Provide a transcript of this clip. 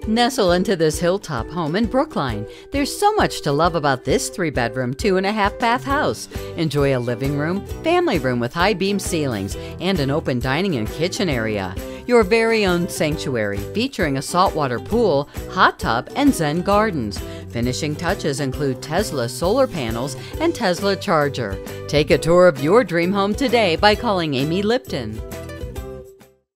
Nestle into this hilltop home in Brookline. There's so much to love about this 3-bedroom, 2.5-bath house. Enjoy a living room, family room with high beam ceilings, and an open dining and kitchen area. Your very own sanctuary featuring a saltwater pool, hot tub, and Zen gardens. Finishing touches include Tesla solar panels and Tesla charger. Take a tour of your dream home today by calling Amy Lipton.